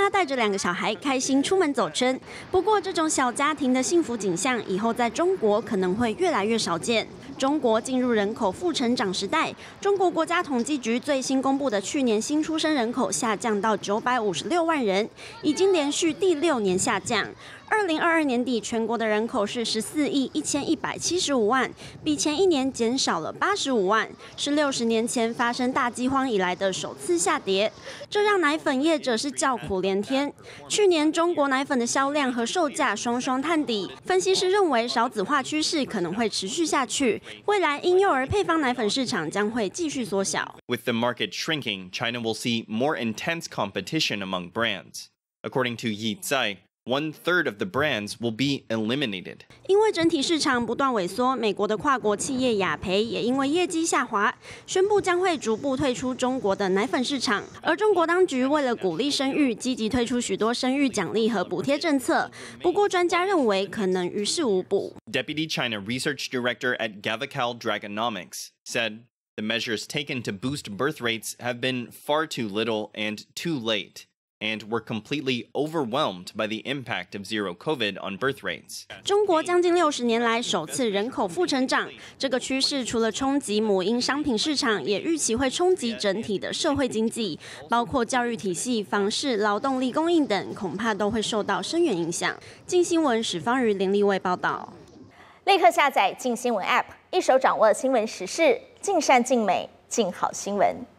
妈带着2个小孩开心出门走春。不过，这种小家庭的幸福景象，以后在中国可能会越来越少见。中国进入人口负成长时代，中国国家统计局最新公布的去年新出生人口下降到956万人，已经连续第6年下降。2022年底，全国的人口是14亿1175万，比前一年减少了85万，是60年前发生大饥荒以来的首次下跌。这让奶粉业者是叫苦连天。去年中国奶粉的销量和售价双双探底，分析师认为少子化趋势可能会持续下去，未来婴幼儿配方奶粉市场将会继续缩小。 With the market shrinking, China will see more intense competition among brands. According to Yi Tsai, 1/3 of the brands will be eliminated. 因为整体市场不断萎缩，美国的跨国企业雅培也因为业绩下滑，宣布将会逐步退出中国的奶粉市场。而中国当局为了鼓励生育，积极推出许多生育奖励和补贴政策。不过，专家认为可能于事无补。 Deputy China Research Director at Gavical Dragonomics said the measures taken to boost birth rates have been far too little and too late, and were completely overwhelmed by the impact of zero COVID on birth rates. 中国将近60年来首次人口负成长，这个趋势除了冲击母婴商品市场，也预期会冲击整体的社会经济，包括教育体系、房市、劳动力供应等，恐怕都会受到深远影响。镜新闻史方瑜、林立卫报道。 立刻下载镜新闻 App， 一手掌握新闻时事，尽善尽美，尽好新闻。